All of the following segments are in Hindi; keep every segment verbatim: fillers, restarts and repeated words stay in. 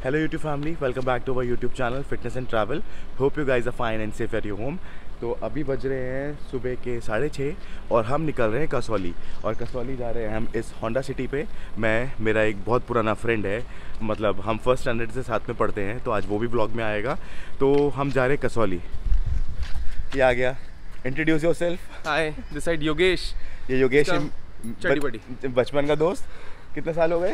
Hello YouTube family, welcome back to our YouTube channel Fitness and Travel. Hope you guys are fine and safe at your home. तो अभी बज रहे हैं सुबह के साढ़े छः और हम निकल रहे हैं कसौली और कसौली जा रहे हैं हम इस होंडा सिटी पे। मैं मेरा एक बहुत पुराना फ्रेंड है, मतलब हम फर्स्ट स्टैंडर्ड से साथ में पढ़ते हैं, तो आज वो भी ब्लॉग में आएगा। तो हम जा रहे हैं कसौली। ये आ गया, introduce yourself. Hi, this side Yogesh. ये योगेश बचपन का दोस्त। कितने साल हो गए?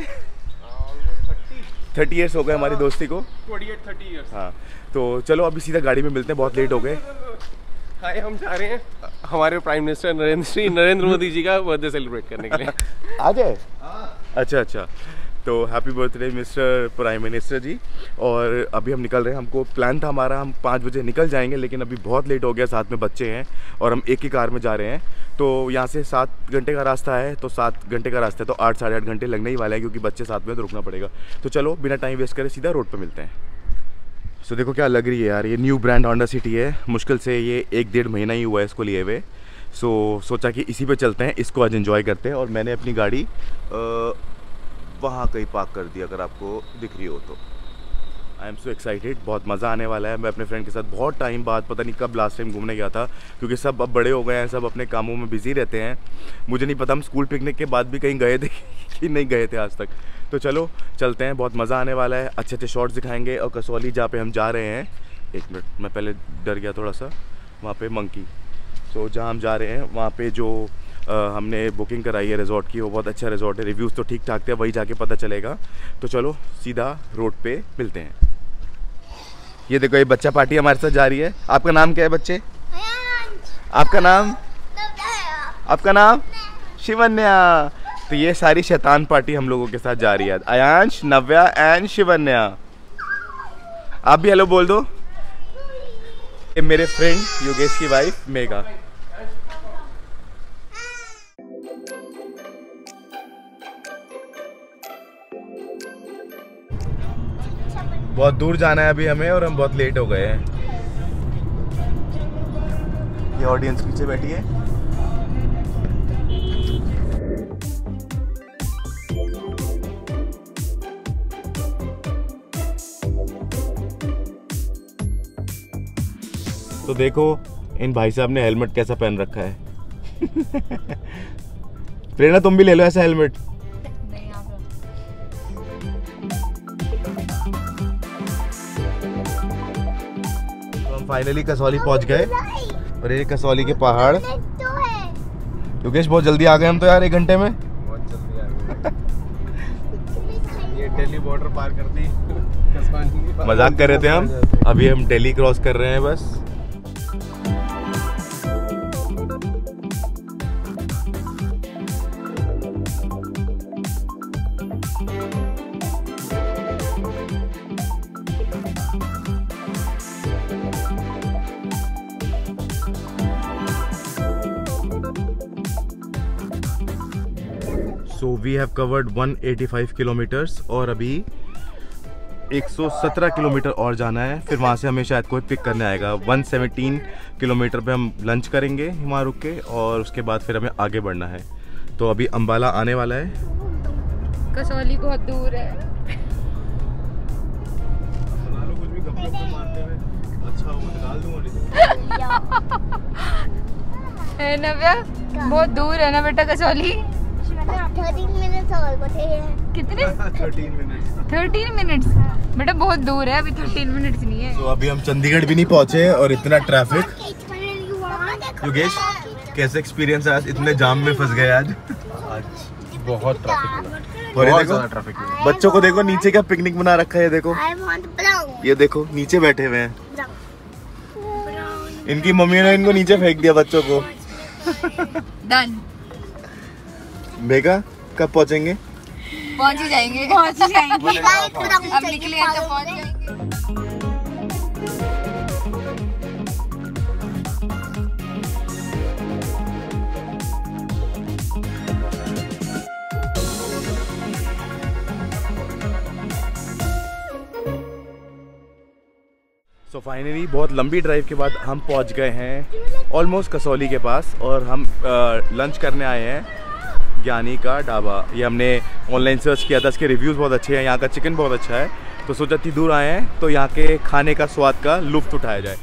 थर्टी ईयर्स हो गए हमारी दोस्ती को। अट्ठाईस तीस इयर्स। हाँ, तो चलो अभी सीधा गाड़ी में मिलते हैं, बहुत लेट हो गए। हाय, हम जा रहे हैं हमारे प्राइम मिनिस्टर नरेंद्र श्री नरेंद्र मोदी जी का बर्थडे सेलिब्रेट करने के लिए। आ जाए। अच्छा अच्छा, तो happy birthday mister prime minister ji. और अभी हम निकल रहे हैं, हमको प्लान था हमारा हम पाँच बजे निकल जाएंगे, लेकिन अभी बहुत लेट हो गया, साथ में बच्चे हैं और हम एक ही कार में जा रहे हैं। तो यहाँ से सात घंटे का रास्ता है, तो सात घंटे का रास्ता है तो आठ साढ़े आठ घंटे लगने ही वाला है, क्योंकि बच्चे साथ में तो रुकना पड़ेगा। तो चलो बिना टाइम वेस्ट करे सीधा रोड पर मिलते हैं। सो देखो क्या लग रही है यार, ये न्यू ब्रांड होंडा सिटी है। मुश्किल से ये एक डेढ़ महीना ही हुआ है इसको लिए हुए। सो सोचा कि इसी पे चलते हैं, इसको आज एंजॉय करते हैं। और मैंने अपनी गाड़ी आ, वहाँ कहीं पार्क कर दी, अगर आपको दिख रही हो तो। आई एम सो एक्साइटेड, बहुत मज़ा आने वाला है। मैं अपने फ्रेंड के साथ बहुत टाइम बाद, पता नहीं कब लास्ट टाइम घूमने गया था, क्योंकि सब अब बड़े हो गए हैं, सब अपने कामों में बिज़ी रहते हैं। मुझे नहीं पता हम स्कूल पिकनिक के बाद भी कहीं गए थे कि नहीं गए थे आज तक। तो चलो चलते हैं, बहुत मज़ा आने वाला है। अच्छे अच्छे शॉट्स दिखाएंगे। और कसौली जहाँ पे हम जा रहे हैं, एक मिनट, मैं पहले डर गया थोड़ा सा, वहाँ पे मंकी। सो जहाँ हम जा रहे हैं वहाँ पे जो आ, हमने बुकिंग कराई है रिजॉर्ट की, वो बहुत अच्छा रिजॉर्ट है। रिव्यूज़ तो ठीक ठाक थे, वही जाके पता चलेगा। तो चलो सीधा रोड पे मिलते हैं। ये देखो, ये बच्चा पार्टी हमारे साथ जा रही है। आपका नाम क्या है बच्चे? आपका नाम? आपका नाम? शिवन्या। तो ये सारी शैतान पार्टी हम लोगों के साथ जा रही है। अयांश, नव्या एंड शिवन्या। आप भी हेलो बोल दो। ये मेरे फ्रेंड योगेश की वाइफ मेघा। बहुत दूर जाना है अभी हमें और हम बहुत लेट हो गए हैं। ये ऑडियंस पीछे बैठी है। तो देखो इन भाई साहब ने हेलमेट कैसा पहन रखा है। प्रेरणा तुम भी ले लो ऐसा हेलमेट। फाइनली कसौली पहुंच गए और ये कसौली के पहाड़। योगेश बहुत जल्दी आ गए हम तो यार, एक घंटे में बहुत जल्दी आ गए। ये दिल्ली बॉर्डर पार कर दी। मजाक कर रहे थे हम, अभी हम दिल्ली क्रॉस कर रहे हैं बस। सो वी हैव कवर्ड एक सौ पचासी किलोमीटर्स और अभी एक सौ सत्रह किलोमीटर और जाना है। फिर वहाँ से हमें शायद कोई पिक करने आएगा। एक सौ सत्रह किलोमीटर पे हम लंच करेंगे वहाँ रुक के, और उसके बाद फिर हमें आगे बढ़ना है। तो अभी अंबाला आने वाला है। कसौली बहुत दूर है। कुछ भी गप गप मारते हुए। अच्छा वो निकाल दूंगा। है नव्या, बहुत दूर है ना बेटा कसौली। कितने? Thirteen minutes. थर्टीन मिनट्स बेटा, बहुत दूर है, अभी थर्टीन मिनट्स नहीं है। तो अभी हम चंडीगढ़ भी नहीं पहुंचे और इतना ट्रैफिक। योगेश कैसे एक्सपीरियंस है आज? इतने जाम में फंस गए आज। आज बहुत ट्रैफिक और ये देखो ट्रैफिक, बच्चों को देखो नीचे क्या पिकनिक बना रखा है। ये देखो, ये देखो नीचे बैठे हुए हैं। इनकी मम्मी ने इनको नीचे फेंक दिया बच्चों को। डन। मेघा कब पहुंचेंगे? पहुंच ही जाएंगे, पहुंच ही जाएंगे। अब निकले हैं तो पहुंच जाएंगे। सो फाइनली बहुत लंबी ड्राइव के बाद हम पहुंच गए हैं ऑलमोस्ट कसौली के पास, और हम लंच करने आए हैं ज्ञानी का ढाबा। ये हमने ऑनलाइन सर्च किया था, इसके रिव्यूज़ बहुत अच्छे हैं, यहाँ का चिकन बहुत अच्छा है। तो सोचा इतनी दूर आए हैं तो यहाँ के खाने का स्वाद का लुत्फ उठाया जाए।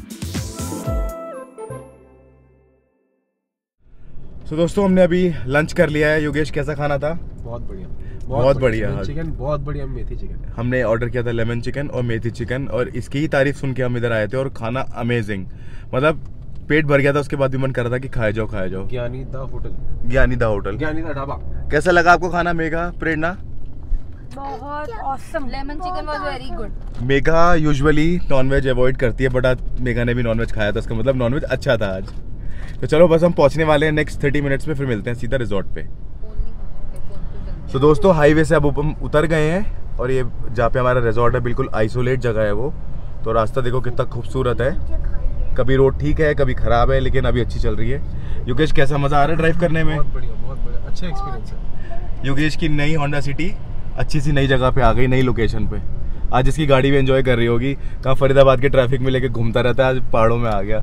तो so, दोस्तों हमने अभी लंच कर लिया है। योगेश कैसा खाना था? बहुत बढ़िया, बहुत, बहुत बढ़िया चिकन, बहुत बढ़िया मेथी चिकन। हमने ऑर्डर किया था लेमन चिकन और मेथी चिकन, और इसकी ही तारीफ सुन के हम इधर आए थे और खाना अमेजिंग, मतलब पेट भर गया था। उसके बाद भी मन कर रहा था कि खाए जाओ खाए जाओ। Gyani the hotel, Gyani the hotel, Gyani the dhaba. कैसा लगा आपको खाना? मेघा, प्रेरणा? बहुत awesome, lemon chicken was very good. Megha usually non veg avoid करती है, बट आज मेघा ने भी नॉनवेज खाया था, उसका मतलब नॉनवेज अच्छा था आज। तो चलो बस हम पहुंचने वाले हैं नेक्स्ट थर्टी मिनट्स में, फिर मिलते हैं सीधा रिजॉर्ट पे। तो दोस्तों हाईवे से अब हम उतर गए हैं और ये जहाँ पे हमारा रिजॉर्ट है बिल्कुल आइसोलेट जगह है वो। तो रास्ता देखो कितना खूबसूरत है, कभी रोड ठीक है कभी ख़राब है, लेकिन अभी अच्छी चल रही है। योगेश कैसा मज़ा आ रहा है ड्राइव करने में? बहुत बढ़िया, बहुत बढ़िया, अच्छा एक्सपीरियंस है। योगेश की नई होंडा सिटी अच्छी सी नई जगह पे आ गई, नई लोकेशन पे। आज इसकी गाड़ी भी एंजॉय कर रही होगी। कहाँ फरीदाबाद के ट्रैफिक में लेके घूमता रहता है, आज पहाड़ों में आ गया।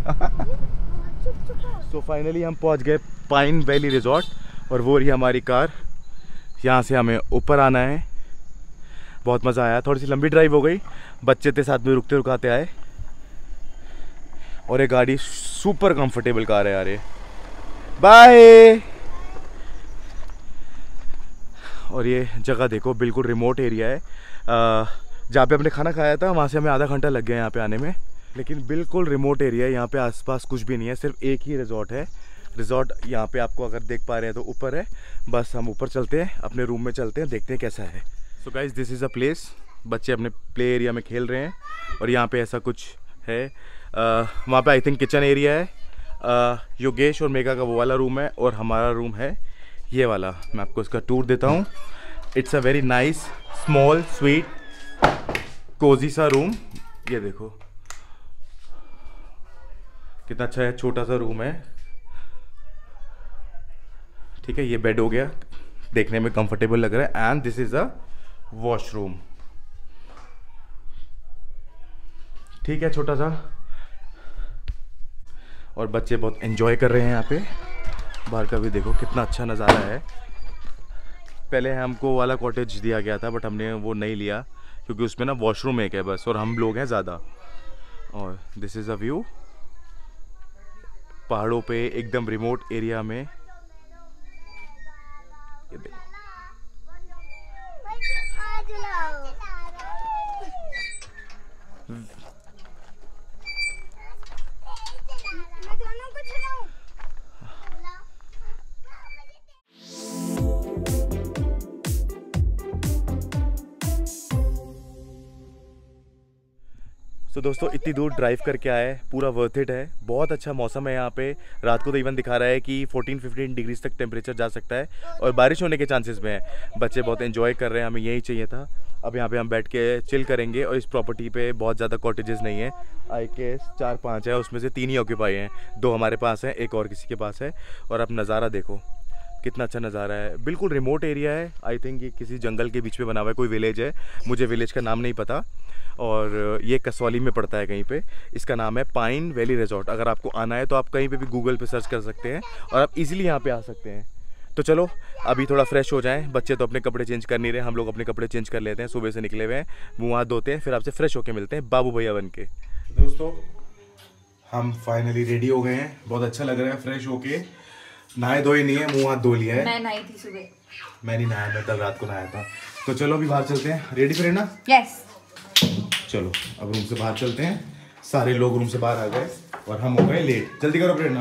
तो फाइनली हम पहुंच गए पाइन वैली रिजॉर्ट, और वो रही हमारी कार। यहाँ से हमें ऊपर आना है। बहुत मज़ा आया, थोड़ी सी लंबी ड्राइव हो गई, बच्चे थे साथ में, रुकते रुकाते आए। और ये गाड़ी सुपर कंफर्टेबल कार है यार ये। बाय। और ये जगह देखो बिल्कुल रिमोट एरिया है। जहाँ पे हमने खाना खाया था वहाँ से हमें आधा घंटा लग गया यहाँ पे आने में, लेकिन बिल्कुल रिमोट एरिया है। यहाँ पे आसपास कुछ भी नहीं है, सिर्फ एक ही रिजॉर्ट है। रिजॉर्ट यहाँ पे आपको अगर देख पा रहे हैं तो ऊपर है। बस हम ऊपर चलते हैं, अपने रूम में चलते हैं, देखते हैं कैसा है। So guys this is a place. बच्चे अपने प्ले एरिया में खेल रहे हैं और यहाँ पे ऐसा कुछ है। uh, वहाँ पे आई थिंक किचन एरिया है। uh, योगेश और मेघा का वो वाला रूम है, और हमारा रूम है ये वाला। मैं आपको इसका टूर देता हूँ। It's a very nice small sweet cosy सा रूम। ये देखो कितना अच्छा है, छोटा सा रूम है। ठीक है, ये बेड हो गया, देखने में कंफर्टेबल लग रहा है। And this is a washroom. ठीक है, छोटा सा। और बच्चे बहुत एंजॉय कर रहे हैं यहाँ पे। बाहर का भी देखो कितना अच्छा नज़ारा है। पहले हमको वाला कॉटेज दिया गया था, बट हमने वो नहीं लिया क्योंकि उसमें ना वॉशरूम एक है बस, और हम लोग हैं ज़्यादा। और दिस इज़ अ व्यू पहाड़ों पे एकदम रिमोट एरिया में। ये देखो तो दोस्तों इतनी दूर ड्राइव करके आए, पूरा वर्थ इट है। बहुत अच्छा मौसम है यहाँ पे। रात को तो इवन दिखा रहा है कि फोर्टीन फिफ्टीन डिग्रीज तक टेम्परेचर जा सकता है, और बारिश होने के चांसेस में है। बच्चे बहुत एंजॉय कर रहे हैं, हमें यही चाहिए था। अब यहाँ पे हम बैठ के चिल करेंगे। और इस प्रॉपर्टी पे बहुत ज़्यादा कॉटेजेस नहीं है, आई के चार पाँच है, उसमें से तीन ही ऑक्यूपाई हैं। दो हमारे पास है, एक और किसी के पास है। और अब नज़ारा देखो कितना अच्छा नज़ारा है। बिल्कुल रिमोट एरिया है। आई थिंक ये किसी जंगल के बीच में बना हुआ है, कोई विलेज है, मुझे विलेज का नाम नहीं पता। और ये कसौली में पड़ता है कहीं पे। इसका नाम है पाइन वैली रिजॉर्ट। अगर आपको आना है तो आप कहीं पे भी गूगल पे सर्च कर सकते हैं और आप इजीली यहाँ पे आ सकते हैं। तो चलो अभी थोड़ा फ्रेश हो जाएं। बच्चे तो अपने कपड़े चेंज कर नहीं रहे, हम लोग अपने कपड़े चेंज कर लेते हैं। सुबह से निकले हुए हैं, मुँह हाथ धोते हैं, फिर आपसे फ्रेश होकर मिलते हैं बाबू भैया बन के। दोस्तों हम फाइनली रेडी हो गए हैं, बहुत अच्छा लग रहा है फ्रेश होके। नहाए धोए नहीं है, मुँह हाथ धो लिया है। मैं नहाई थी सुबह। मैं नहीं नहाया, मैं कल रात को नहाया था। तो चलो अभी बाहर चलते हैं। रेडी फिर ना? यस। चलो अब रूम से बाहर चलते हैं। सारे लोग रूम से बाहर आ गए और हम हो गए लेट। जल्दी करो प्रेरणा।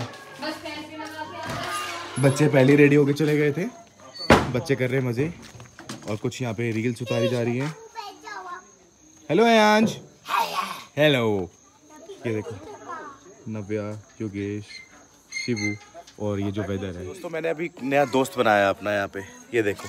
बच्चे पहले रेडी होके चले गए थे। बच्चे कर रहे हैं मजे, और कुछ यहाँ पे रील्स उतारी जा रही हैं। हेलो अयांश। हेलो। ये देखो नव्या, योगेश, शिवू, और ये जो वेदर है। दोस्तों मैंने अभी नया दोस्त बनाया अपना यहाँ पे। ये देखो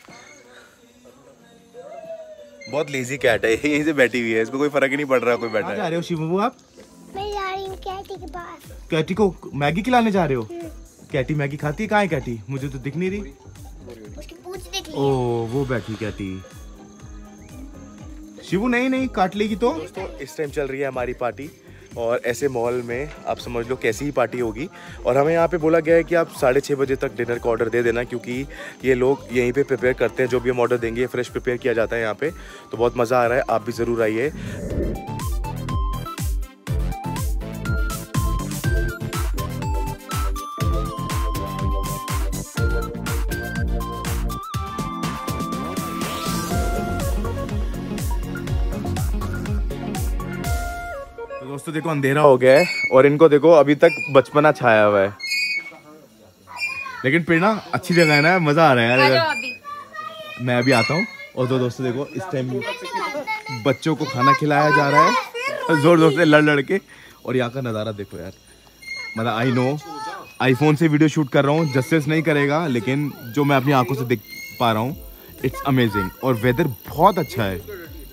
बहुत लेजी कैट है, यहीं से बैठी हुई है, इसको कोई फर्क ही नहीं पड़ रहा कोई बैठा है। जा रहे हो शिवू आप? मैं जा रही हूँ कैटी के पास। कैटी को मैगी खिलाने जा रहे हो? कैटी मैगी खाती है? कहाँ है कैटी? मुझे तो दिख नहीं रही। उसकी पूंछ देख ली। ओ वो बैठी कैटी। शिवू नहीं नहीं काट लेगी तो। दोस्तों इस टाइम चल रही है हमारी पार्टी। और ऐसे मॉल में आप समझ लो कैसी ही पार्टी होगी। और हमें यहाँ पे बोला गया है कि आप साढ़े छः बजे तक डिनर का ऑर्डर दे देना, क्योंकि ये लोग यहीं पे प्रिपेयर करते हैं। जो भी हम ऑर्डर देंगे फ्रेश प्रिपेयर किया जाता है यहाँ पे। तो बहुत मज़ा आ रहा है, आप भी ज़रूर आइए। दोस्तों देखो अंधेरा हो गया है और इनको देखो अभी तक बचपना छाया हुआ है, लेकिन फिर ना अच्छी जगह है ना, मजा आ रहा है यार। अभी मैं अभी आता हूँ। और दो दोस्तों देखो इस टाइम बच्चों को खाना खिलाया जा रहा है जोर जोर से लड़ लड़ के। और यहाँ का नज़ारा देखो यार, मतलब आई नो आईफोन से वीडियो शूट कर रहा हूँ, जस्टिस नहीं करेगा, लेकिन जो मैं अपनी आंखों से देख पा रहा हूँ इट्स अमेजिंग। और वेदर बहुत अच्छा है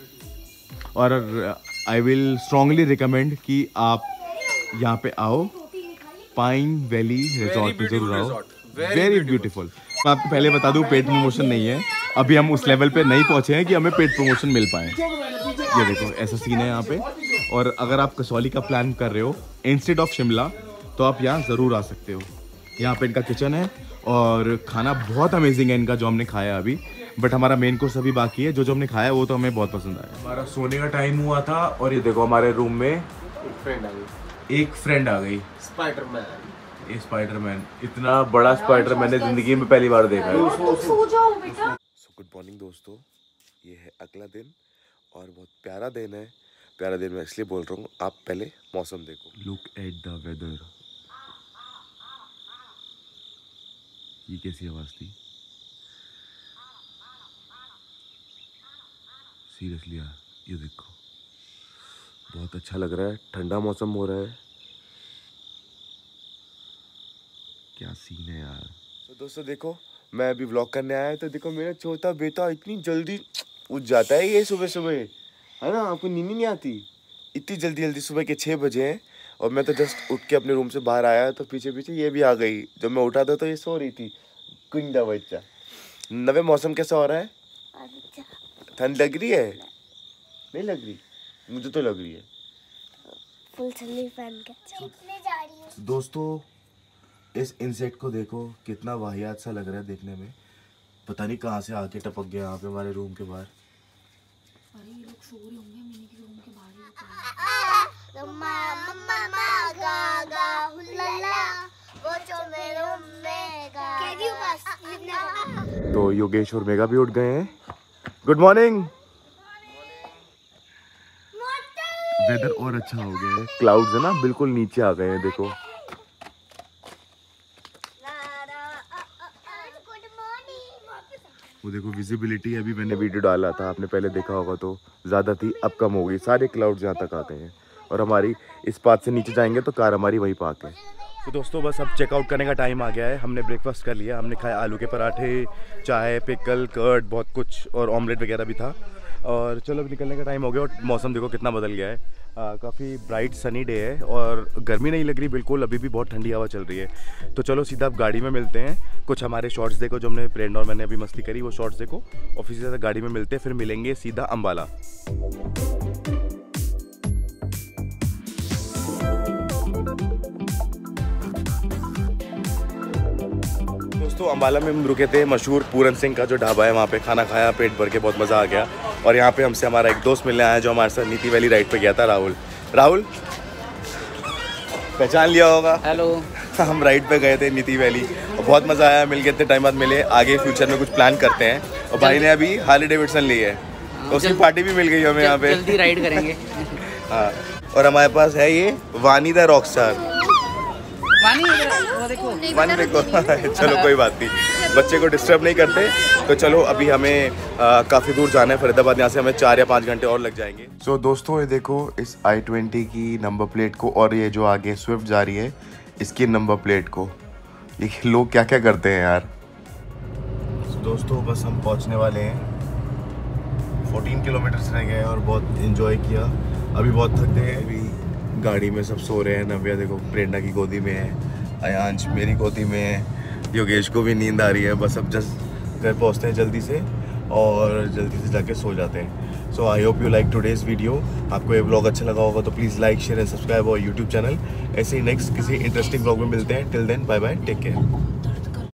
और आई विल स्ट्रांगली रिकमेंड कि आप यहाँ पे आओ, पाइन वैली रिजॉर्ट में जरूर आओ, वेरी ब्यूटीफुल। मैं आपको पहले बता दूँ पेड प्रमोशन नहीं है, अभी हम उस लेवल पे नहीं पहुँचे हैं कि हमें पेड प्रमोशन मिल पाए। ये देखो ऐसा सीन है यहाँ पे। और अगर आप कसौली का प्लान कर रहे हो इंस्टेड ऑफ शिमला तो आप यहाँ ज़रूर आ सकते हो। यहाँ पे इनका किचन है और खाना बहुत अमेजिंग है इनका जो हमने खाया अभी। बट हमारा मेन कोर्स अभी बाकी है, जो जो हमने खाया वो तो हमें बहुत पसंद आया। हमारा सोने का टाइम हुआ था और ये देखो हमारे रूम में एक फ्रेंड आ गई एक फ्रेंड आ गई, स्पाइडरमैन। स्पाइडरमैन। इतना बड़ा स्पाइडर मैंने जिंदगी में पहली बार देखा है। सो गुड मॉर्निंग दोस्तों, ये है अगला दिन और बहुत प्यारा दिन है। प्यारा दिन मैं इसलिए बोल रहा हूँ, आप पहले मौसम देखो। Look at the weather. ये कैसी आवाज थी सीरियसली यार, ये देखो बहुत अच्छा लग रहा है, ठंडा मौसम हो रहा है, क्या सीन है यार। तो दोस्तों देखो मैं अभी व्लॉग करने आया तो देखो मेरा छोटा बेटा इतनी जल्दी उठ जाता है ये सुबह सुबह, है ना। आपको नींद नहीं आती इतनी जल्दी जल्दी, सुबह के छः बजे हैं और मैं तो जस्ट उठ के अपने रूम से बाहर आया तो पीछे पीछे ये भी आ गई। जब मैं उठा था तो ये सो रही थी, कुंदा बच्चा। नवे मौसम कैसा हो रहा है? ठंड लग रही है? नहीं लग रही? मुझे तो लग रही है। फुल ठंडी पहन के जा रही हूं। दोस्तों इस इंसेक्ट को देखो, कितना वाहियात सा लग रहा है देखने में। पता नहीं कहाँ से आके टपक गया यहाँ पे हमारे रूम के बाहर। अरे ये लोग सो रहे होंगे मिनी के रूम के बाहर ही। मम्मा मम्मा गा गा हुल्ला वो जो मेरे रूम में गा कह दी बस। तो योगेश और मेगा भी उठ गए हैं। Good morning. वेदर और अच्छा हो गया है, क्लाउड्स है ना बिल्कुल नीचे आ गए हैं देखो। वो देखो विजिबिलिटी, अभी मैंने वीडियो डाला था आपने पहले देखा होगा तो ज़्यादा थी, अब कम हो गई। सारे क्लाउड्स यहाँ तक आते हैं और हमारी इस पाथ से नीचे जाएंगे तो कार हमारी वहीं पार्क है। तो दोस्तों बस अब चेकआउट करने का टाइम आ गया है। हमने ब्रेकफास्ट कर लिया, हमने खाया आलू के पराठे, चाय, पिकल, कर्ड, बहुत कुछ और ऑमलेट वगैरह भी था। और चलो अब निकलने का टाइम हो गया और मौसम देखो कितना बदल गया है। काफ़ी ब्राइट सनी डे है और गर्मी नहीं लग रही बिल्कुल, अभी भी बहुत ठंडी हवा चल रही है। तो चलो सीधा आप गाड़ी में मिलते हैं। कुछ हमारे शॉर्ट्स देखो जो हमने फ्रेंड और मैंने अभी मस्ती करी, वो शॉर्ट्स देखो और फिर सीधा गाड़ी में मिलते हैं, फिर मिलेंगे सीधा अम्बाला। दोस्तों अम्बाला में हम रुके थे मशहूर पूरन सिंह का जो ढाबा है, वहाँ पे खाना खाया, पेट भर के बहुत मज़ा आ गया। और यहाँ पे हमसे हमारा एक दोस्त मिलने आया जो हमारे साथ नीति वैली राइड पे गया था, राहुल। राहुल पहचान लिया होगा। हेलो। हम राइड पे गए थे नीति वैली और बहुत मज़ा आया, मिल गए थे, टाइम बाद मिले। आगे फ्यूचर में कुछ प्लान करते हैं और भाई ने अभी हार्ले डेविडसन ली है तो उसकी पार्टी भी मिल गई हमें यहाँ पे। जल्दी राइड करेंगे। हाँ और हमारे पास है ये वानी द रॉक स्टार। वानी वो देखो वानी देखो चलो कोई बात नहीं, बच्चे को डिस्टर्ब नहीं करते। तो चलो अभी हमें काफ़ी दूर जाना है फरीदाबाद, यहाँ से हमें चार या पाँच घंटे और लग जाएंगे। सो so, दोस्तों ये देखो इस आई ट्वेंटी की नंबर प्लेट को और ये जो आगे स्विफ्ट जा रही है इसकी नंबर प्लेट को, ये लोग क्या क्या करते हैं यार। so, दोस्तों बस हम पहुँचने वाले हैं, चौदह किलोमीटर रह गए और बहुत इन्जॉय किया। अभी बहुत थक गए, अभी गाड़ी में सब सो रहे हैं। नव्या देखो प्रेरणा की गोदी में है, अयांश मेरी गोदी में है, योगेश को भी नींद आ रही है। बस अब जस्ट घर पहुंचते हैं जल्दी से और जल्दी से जाके सो जाते हैं। So I hope you like today's video. आपको ये व्लॉग अच्छा लगा होगा तो please like share and subscribe और यूट्यूब चैनल। ऐसे ही नेक्स्ट किसी इंटरेस्टिंग व्लॉग में मिलते हैं। Till then bye bye, take care.